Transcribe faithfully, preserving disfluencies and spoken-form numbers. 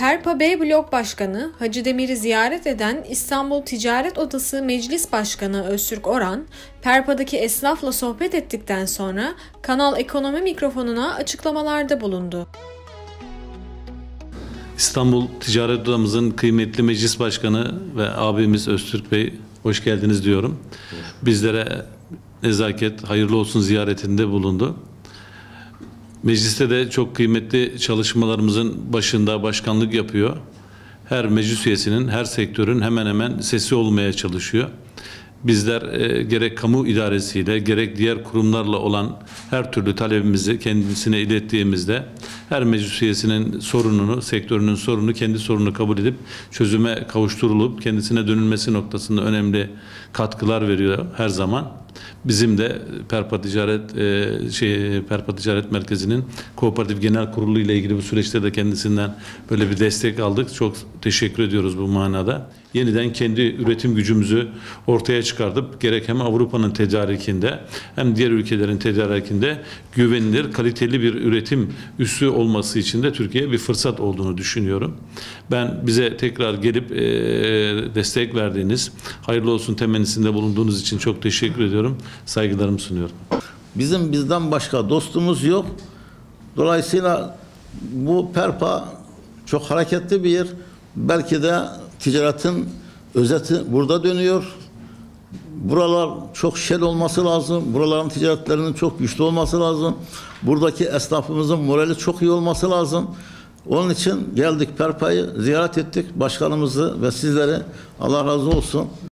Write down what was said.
Perpa B Blok Başkanı Hacı Demir'i ziyaret eden İstanbul Ticaret Odası Meclis Başkanı Öztürk Oran, Perpa'daki esnafla sohbet ettikten sonra Kanal Ekonomi mikrofonuna açıklamalarda bulundu. İstanbul Ticaret Odamızın kıymetli Meclis Başkanı ve abimiz Öztürk Bey, hoş geldiniz diyorum. Bizlere nezaket, hayırlı olsun ziyaretinde bulundu. Mecliste de çok kıymetli çalışmalarımızın başında başkanlık yapıyor. Her meclis üyesinin, her sektörün hemen hemen sesi olmaya çalışıyor. Bizler e, gerek kamu idaresiyle, gerek diğer kurumlarla olan her türlü talebimizi kendisine ilettiğimizde her meclis üyesinin sorununu, sektörünün sorununu, kendi sorununu kabul edip çözüme kavuşturulup kendisine dönülmesi noktasında önemli katkılar veriyor her zaman. Bizim de Perpa Ticaret e, şey Perpa Ticaret Merkezi'nin Kooperatif Genel Kurulu ile ilgili bu süreçte de kendisinden böyle bir destek aldık. Çok teşekkür ediyoruz bu manada. Yeniden kendi üretim gücümüzü ortaya çıkartıp gerek hem Avrupa'nın tedarikinde hem diğer ülkelerin tedarikinde güvenilir, kaliteli bir üretim üssü olması için de Türkiye'ye bir fırsat olduğunu düşünüyorum. Ben bize tekrar gelip e, destek verdiğiniz, hayırlı olsun temennisinde bulunduğunuz için çok teşekkür ediyorum. Saygılarımı sunuyorum. Bizim bizden başka dostumuz yok. Dolayısıyla bu Perpa çok hareketli bir yer. Belki de ticaretin özeti burada dönüyor. Buralar çok şel olması lazım. Buraların ticaretlerinin çok güçlü olması lazım. Buradaki esnafımızın morali çok iyi olması lazım. Onun için geldik, Perpa'yı ziyaret ettik. Başkanımızı ve sizleri, Allah razı olsun.